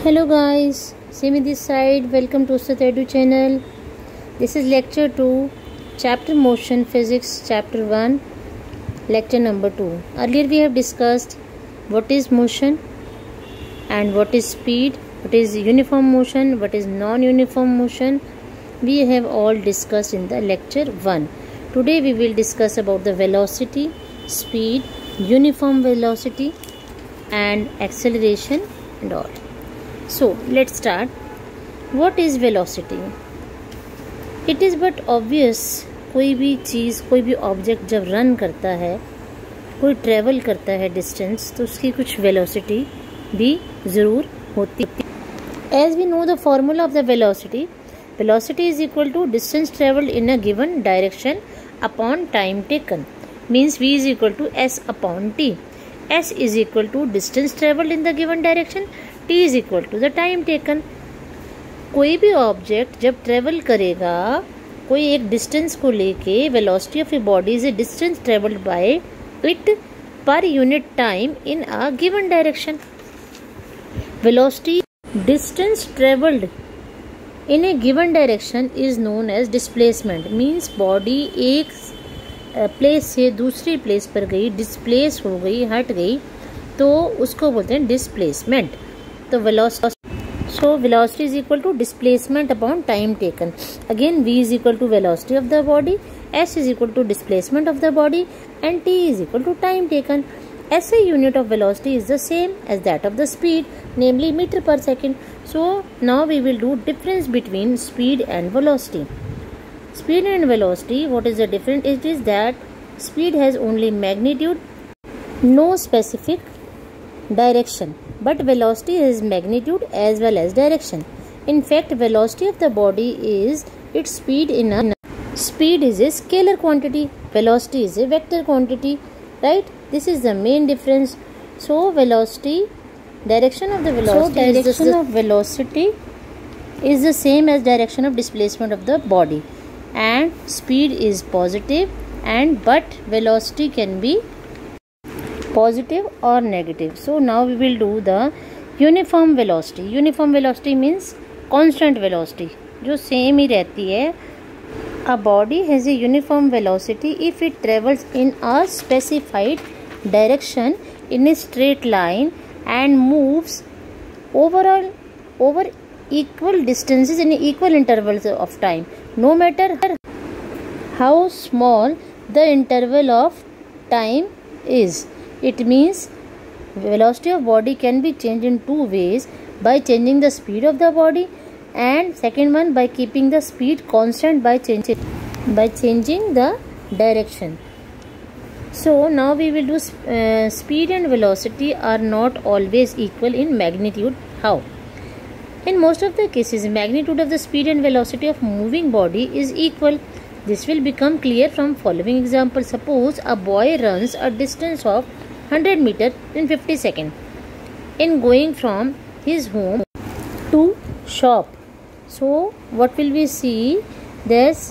Hello guys, Simi this side. Welcome to Ustad Edu channel. This is lecture 2, chapter motion physics, chapter 1, lecture number 2. Earlier we have discussed what is motion and what is speed, what is uniform motion, what is non-uniform motion. We have all discussed in the lecture 1. Today we will discuss about the velocity, speed, uniform velocity and acceleration and all. So let's start. What is velocity? It is but obvious, कोई भी चीज़, कोई भी object जब run करता है, कोई travel करता है डिस्टेंस, तो उसकी कुछ वेलोसिटी भी ज़रूर होती है. As we know the formula of the velocity, velocity is equal to distance traveled in a given direction upon time taken. Means V is equal to S upon T. S is equal to distance traveled in the given direction. T is equal to the time taken. कोई भी object जब travel करेगा कोई एक distance को लेके, velocity of a body is a distance travelled by it per unit time in a given direction. Velocity distance travelled in a given direction is known as displacement. Means body एक place से दूसरी place पर गई, displace हो गई, हट गई, तो उसको बोलते हैं डिस्प्लेसमेंट. तो velocity is equal to displacement upon time taken. Again V is equal to velocity of the body, S is equal to displacement of the body and T is equal to time taken. SI unit of velocity is the same as that of the speed, namely meter per second. So now we will do difference between speed and velocity. Speed and velocity, what is the difference? It is that speed has only magnitude, no specific direction, but velocity is magnitude as well as direction. In fact, velocity of the body is its speed in a speed is a scalar quantity, velocity is a vector quantity, right? This is the main difference. So velocity, direction of the velocity is the same as direction of displacement of the body, and speed is positive, and but velocity can be positive or negative. So now we will do the uniform velocity. Uniform velocity means constant velocity, जो same ही रहती है. A body has a uniform velocity if it travels in a specified direction in a straight line and moves over equal distances in equal intervals of time, no matter how small the interval of time is. It means velocity of body can be changed in two ways: by changing the speed of the body, and second one by keeping the speed constant by changing the direction. So now we will do speed and velocity are not always equal in magnitude. How? In most of the cases, magnitude of the speed and velocity of moving body is equal. This will become clear from following example. Suppose a boy runs a distance of 100 meters in 50 seconds in going from his home to shop. So what will we see? This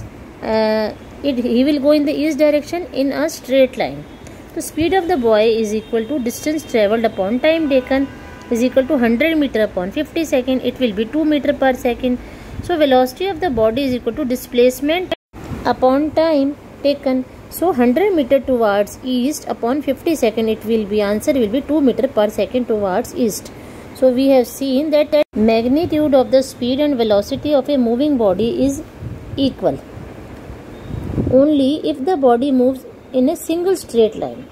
he will go in the east direction in a straight line. The speed of the boy is equal to distance travelled upon time taken is equal to 100 meter upon 50 seconds. It will be 2 meter per second. So velocity of the body is equal to displacement upon time taken. So 100 meter towards east upon 50 seconds, it will be answer will be 2 meter per second towards east. So we have seen that magnitude of the speed and velocity of a moving body is equal only if the body moves in a single straight line.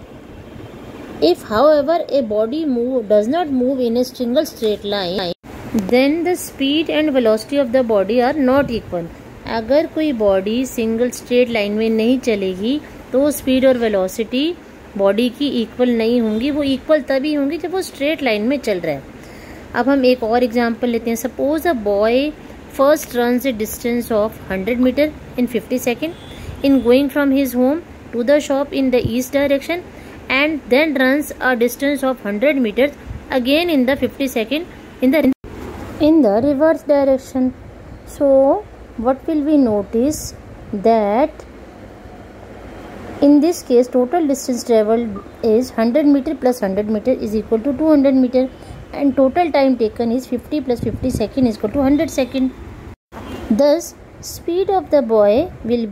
If however a body does not move in a single straight line, then the speed and velocity of the body are not equal. अगर कोई body single straight line में नहीं चलेगी तो speed और velocity body की equal नहीं होंगी. वो इक्वल तभी होंगी जब वो स्ट्रेट लाइन में चल रहा है. अब हम एक और एग्जांपल लेते हैं. Suppose a boy first runs a distance of 100 metre in 50 second in going from his home to the shop in the east direction and then runs a distance of 100 meters again in the 50 second in the reverse direction. So what will we notice? That in this case total distance traveled is 100 meter plus 100 meter is equal to 200 meter. and total time taken is 50 plus 50 second is equal to 100 second. Thus, speed of the boy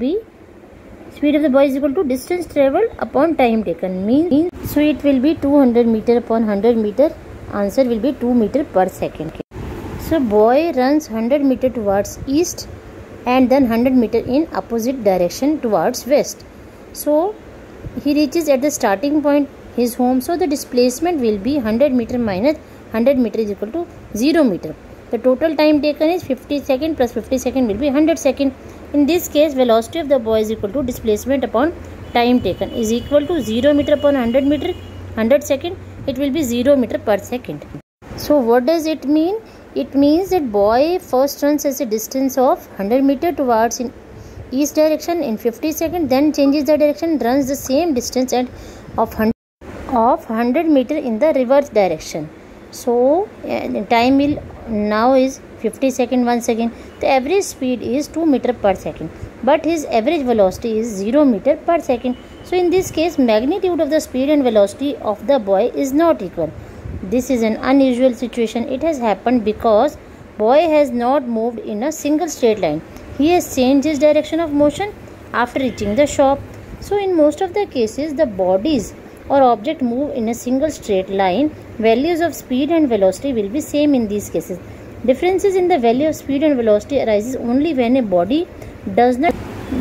is equal to distance travelled upon time taken. Means so it will be 200 meter upon 100 meter. Answer will be 2 meter per second. So boy runs 100 meter towards east and then 100 meter in opposite direction towards west. So he reaches at the starting point his home. So the displacement will be 100 meter minus 100 meter is equal to 0 meter. The total time taken is 50 second plus 50 second will be 100 second. In this case, velocity of the boy is equal to displacement upon time taken is equal to 0 meter upon 100 meter 100 second. It will be 0 meter per second. So what does it mean? It means that boy first runs as a distance of 100 meter towards in east direction in 50 seconds, then changes the direction, runs the same distance and of 100 meter in the reverse direction. So time will now is 50 second once again. The average speed is 2 meter per second, but his average velocity is 0 meter per second. So in this case, magnitude of the speed and velocity of the boy is not equal. This is an unusual situation. It has happened because boy has not moved in a single straight line. He has changed his direction of motion after reaching the shop. So in most of the cases, the bodies or object move in a single straight line. Values of speed and velocity will be same in these cases. Differences in the value of speed and velocity arises only when a body does not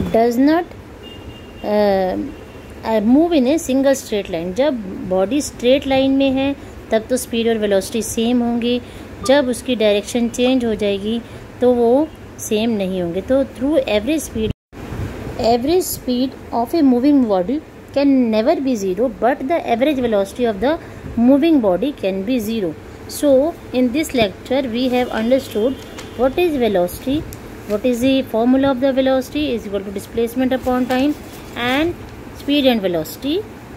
move in a single straight line. जब body straight line में है तब तो speed और velocity same होंगी. जब उसकी direction change हो जाएगी तो वो सेम नहीं होंगे. तो through average speed of a moving body can never be zero, but the average velocity of the moving body can be zero. So in this lecture we have understood what is velocity, what is the formula of the velocity is equal to displacement upon time, and speed and velocity.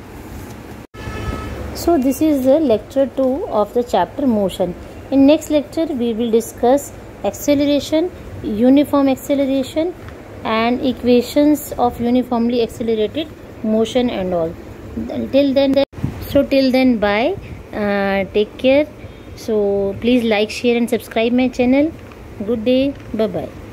So this is the lecture 2 of the chapter motion. In next lecture we will discuss acceleration, uniform acceleration and equations of uniformly accelerated motion and all. Till then bye, take care. So please like, share and subscribe my channel. Good day, bye bye.